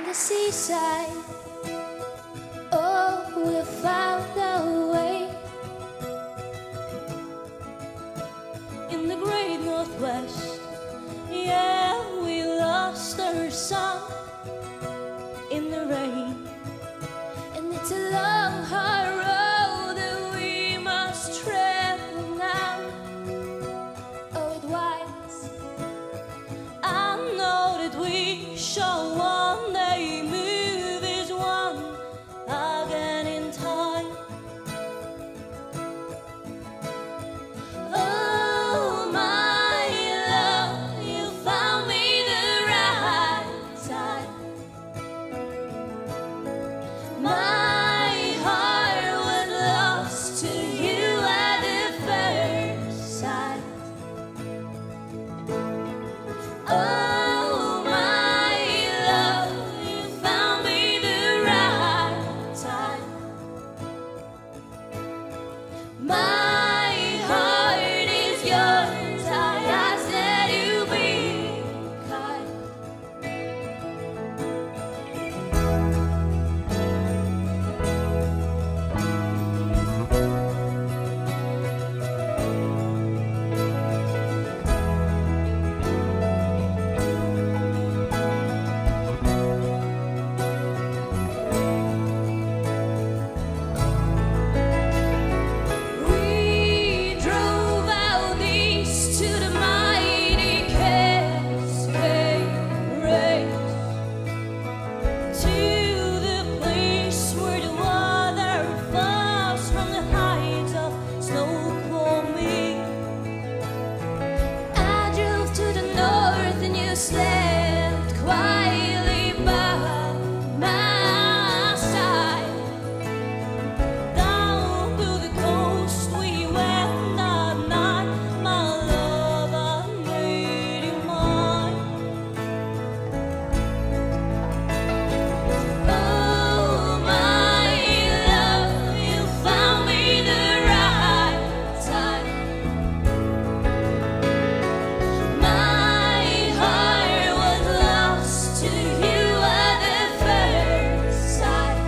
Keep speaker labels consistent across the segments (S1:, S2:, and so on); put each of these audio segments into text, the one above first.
S1: the seaside. Oh, we found our way in the great Northwest. Yeah, we lost our sun in the rain, and it's a long, hard road that we must travel now. Oh, it winds. I know that we shall one day move as one again in time. Oh, my love, you found me the right time. My heart was lost to you at the first sight. Oh, my love, you found me the right time. My heart is yours, I ask that you be kind. We drove out east to the mighty Cascade Race, to the place where the water falls from the heights of Snoqualmie. I drove to the north and you slept quietly by my side. Down to the coast we went that night, my love, I made you mine. Oh, my love, you found me the right time. My heart was lost to you at the first sight.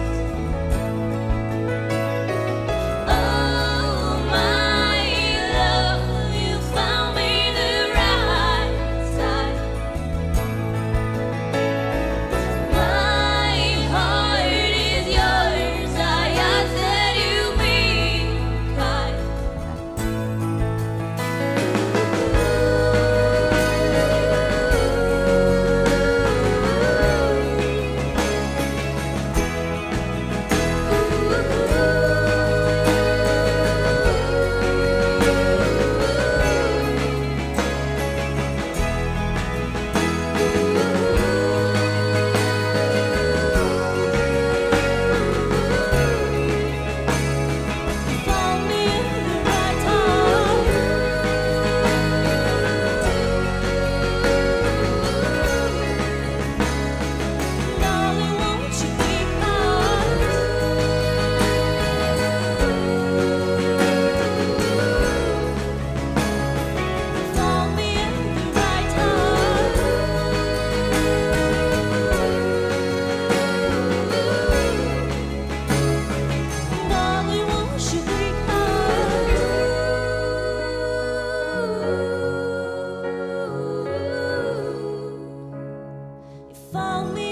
S1: Oh, my love, you found me the right time. My heart is yours, I ask that you be kind. Found me the right time. Darling, won't you be kind? Found me the right time. Darling, won't you be kind? You found me